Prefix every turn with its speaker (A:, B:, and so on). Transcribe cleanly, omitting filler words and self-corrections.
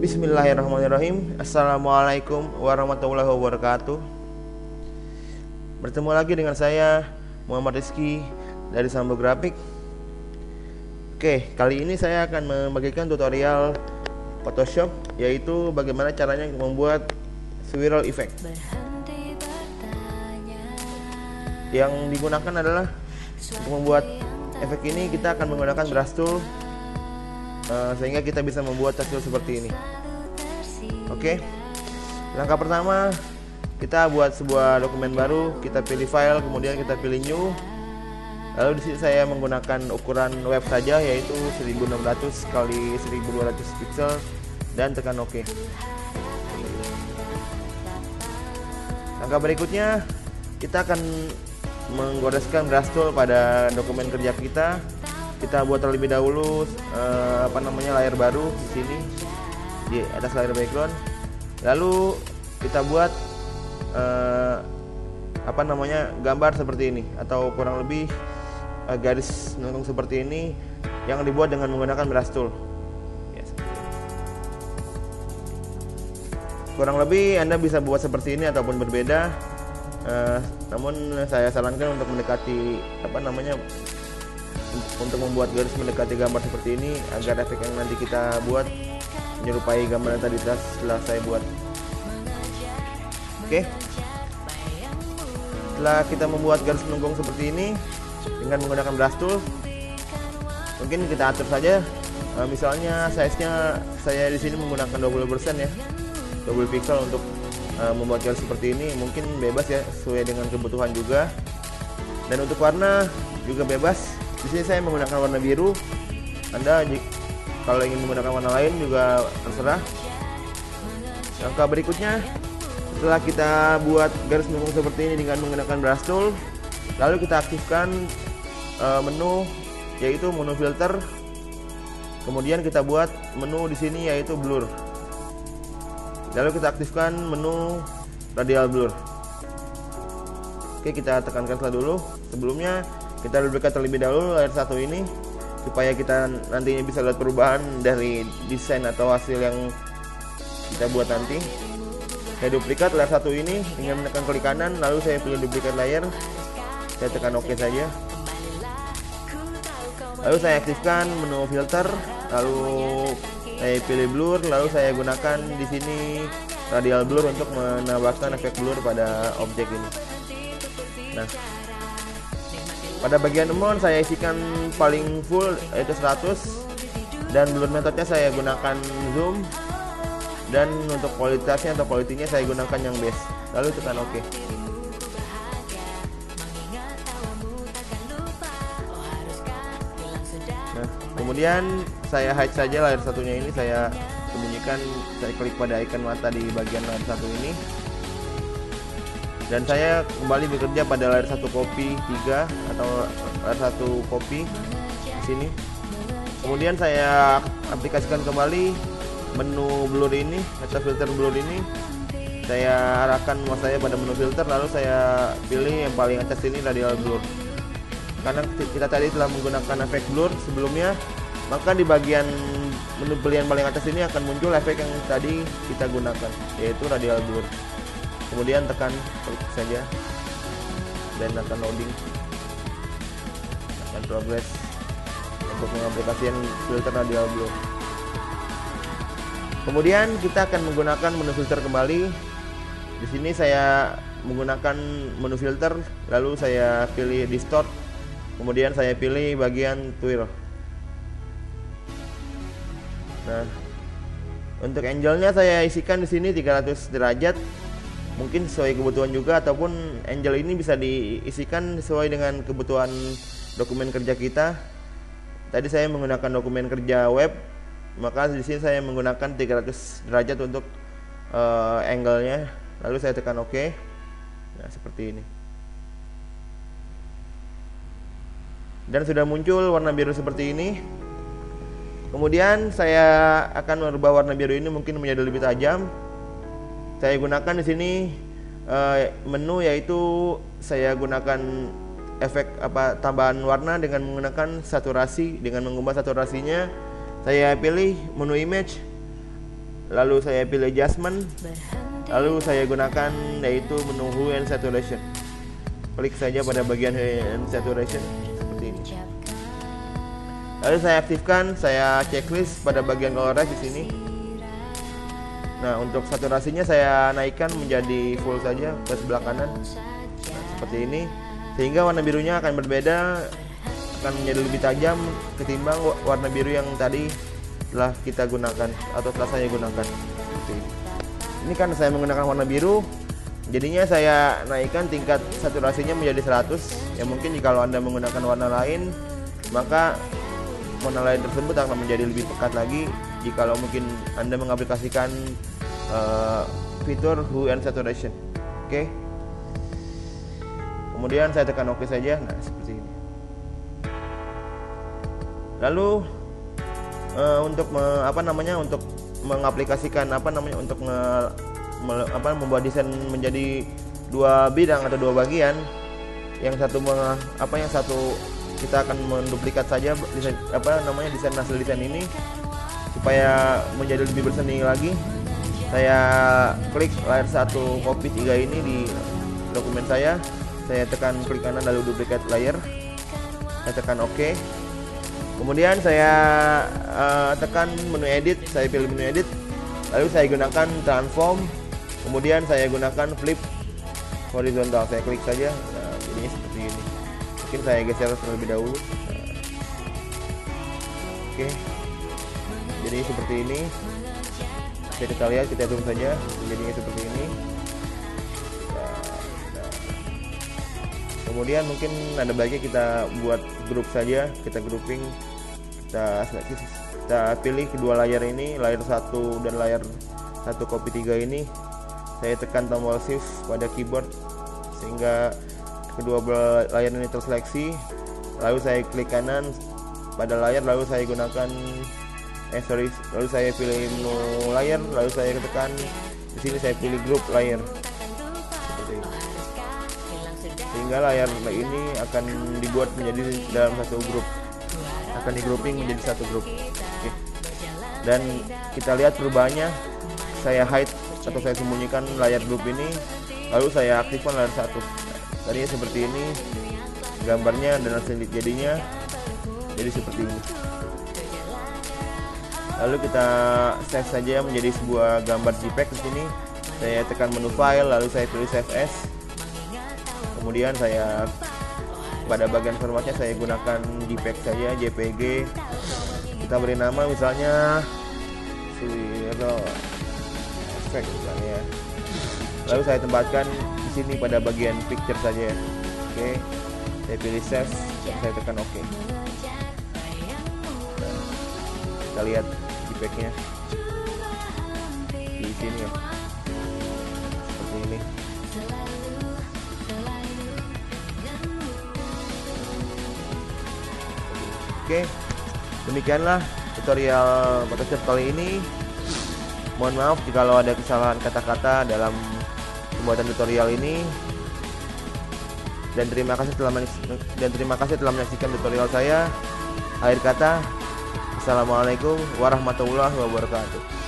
A: Bismillahirrahmanirrahim. Assalamualaikum warahmatullahi wabarakatuh. Bertemu lagi dengan saya Muhammad Rizky dari Sambo Grafik. Oke, kali ini saya akan membagikan tutorial Photoshop, yaitu bagaimana caranya membuat swirl effect. Yang digunakan adalah untuk membuat efek ini kita akan menggunakan brush tool, sehingga kita bisa membuat hasil seperti ini. Oke, langkah pertama kita buat sebuah dokumen baru, kita pilih file, kemudian kita pilih new. Lalu di sini saya menggunakan ukuran web saja, yaitu 1600 x 1200 pixel, dan tekan OK. Langkah berikutnya kita akan menggoreskan brush tool pada dokumen kerja kita. Kita buat terlebih dahulu layar baru di sini di atas layar background. Lalu kita buat gambar seperti ini, atau kurang lebih garis melengkung seperti ini yang dibuat dengan menggunakan brush tool. Yes. Kurang lebih Anda bisa buat seperti ini ataupun berbeda. Namun saya sarankan untuk mendekati untuk membuat garis mendekati gambar seperti ini, agar efek yang nanti kita buat menyerupai gambar yang tadi telah saya buat. Oke, setelah kita membuat garis melengkung seperti ini dengan menggunakan brush tool, mungkin kita atur saja. Misalnya size-nya saya di sini menggunakan 20% ya, 20 pixel untuk membuat garis seperti ini. Mungkin bebas ya, sesuai dengan kebutuhan juga. Dan untuk warna juga bebas. Di sini saya menggunakan warna biru. Anda kalau ingin menggunakan warna lain juga terserah. Langkah berikutnya, setelah kita buat garis melengkung seperti ini dengan menggunakan brush tool, lalu kita aktifkan menu, yaitu menu filter. Kemudian kita buat menu di sini, yaitu blur. Lalu kita aktifkan menu radial blur. Oke, kita tekankan dulu. Sebelumnya kita duplikat terlebih dahulu layar satu ini, supaya kita nantinya bisa lihat perubahan dari desain atau hasil yang kita buat nanti. Saya duplikat layar satu ini dengan menekan klik kanan, lalu saya pilih duplikat layar, saya tekan OK saja. Lalu saya aktifkan menu filter, lalu saya pilih blur, lalu saya gunakan di sini radial blur untuk menambahkan efek blur pada objek ini. Nah, pada bagian amount saya isikan paling full, yaitu 100, dan blur metodenya saya gunakan zoom, dan untuk kualitasnya atau quality-nya saya gunakan yang base. Lalu tekan OK. Nah, kemudian saya hide saja layar satunya ini, saya sembunyikan, saya klik pada icon mata di bagian layar satu ini. Dan saya kembali bekerja pada layar satu copy 3 atau layar satu copy di sini. Kemudian saya aplikasikan kembali menu blur ini atau filter blur ini. Saya arahkan mouse saya pada menu filter, lalu saya pilih yang paling atas ini radial blur. Karena kita tadi telah menggunakan efek blur sebelumnya, maka di bagian menu pilihan paling atas ini akan muncul efek yang tadi kita gunakan, yaitu radial blur. Kemudian tekan klik saja dan akan loading, akan progress untuk mengaplikasikan filter radial blur. Kemudian kita akan menggunakan menu filter kembali. Di sini saya menggunakan menu filter, lalu saya pilih distort, kemudian saya pilih bagian twirl. Nah, untuk angle-nya saya isikan di sini 300 derajat. Mungkin sesuai kebutuhan juga, ataupun angle ini bisa diisikan sesuai dengan kebutuhan dokumen kerja kita. Tadi saya menggunakan dokumen kerja web, maka di sini saya menggunakan 300 derajat untuk angle-nya. Lalu saya tekan OK. Nah, seperti ini. Dan sudah muncul warna biru seperti ini. Kemudian saya akan merubah warna biru ini mungkin menjadi lebih tajam. Saya gunakan di sini menu, yaitu saya gunakan efek tambahan warna dengan menggunakan saturasi. Dengan mengubah saturasinya, saya pilih menu image, lalu saya pilih adjustment, lalu saya gunakan yaitu menu hue and saturation. Klik saja pada bagian hue and saturation seperti ini. Lalu saya aktifkan, saya checklist pada bagian colorize di sini. Nah, untuk saturasinya saya naikkan menjadi full saja ke sebelah kanan. Nah, seperti ini, sehingga warna birunya akan berbeda, akan menjadi lebih tajam ketimbang warna biru yang tadi telah kita gunakan atau telah saya gunakan. Seperti ini. Ini kan saya menggunakan warna biru, jadinya saya naikkan tingkat saturasinya menjadi 100. Ya mungkin jika Anda menggunakan warna lain, maka warna lain tersebut akan menjadi lebih pekat lagi. Jika mungkin Anda mengaplikasikan fitur hue and saturation. Oke. Kemudian saya tekan OK saja. Nah, seperti ini. Lalu untuk untuk mengaplikasikan untuk membuat desain menjadi dua bidang atau dua bagian. Yang satu kita akan menduplikat saja desain desain hasil desain ini supaya menjadi lebih berseni lagi. Saya klik layer 1 copy 3 ini di dokumen saya tekan klik kanan lalu duplicate layer, saya tekan OK. Kemudian saya tekan menu edit, saya pilih menu edit, lalu saya gunakan transform, kemudian saya gunakan flip horizontal, saya klik saja. Nah, jadinya seperti ini. Mungkin saya geser terlebih dahulu. Oke, jadi seperti ini. Kita lihat, kita zoom saja, jadinya seperti ini. Kemudian mungkin ada baiknya kita buat grup saja, kita grouping, kita pilih kedua layar ini, layar 1 dan layar 1 copy 3 ini. Saya tekan tombol shift pada keyboard sehingga kedua layar ini terseleksi. Lalu saya klik kanan pada layar, lalu saya gunakan lalu saya pilih menu layar, lalu saya tekan di sini, saya pilih group layar seperti ini. Sehingga layar ini akan dibuat menjadi dalam satu grup, akan di grouping menjadi satu grup. Oke. Dan kita lihat perubahannya, saya hide atau saya sembunyikan layar grup ini, lalu saya aktifkan layar 1. Tadinya seperti ini gambarnya dan hasil jadinya jadi seperti ini. Lalu kita save saja menjadi sebuah gambar JPEG di sini. Saya tekan menu file, lalu saya pilih save as. Kemudian saya pada bagian formatnya saya gunakan JPEG saja, JPG. Kita beri nama misalnya effect misalnya. Lalu saya tempatkan di sini pada bagian picture saja. Oke. Saya pilih save, saya tekan OK. Kita lihat JPEG-nya di sini ya, seperti ini. Oke, demikianlah tutorial Photoshop kali ini. Mohon maaf jika ada kesalahan kata-kata dalam pembuatan tutorial ini. Dan terima kasih telah menyaksikan tutorial saya. Akhir kata, assalamualaikum warahmatullahi wabarakatuh.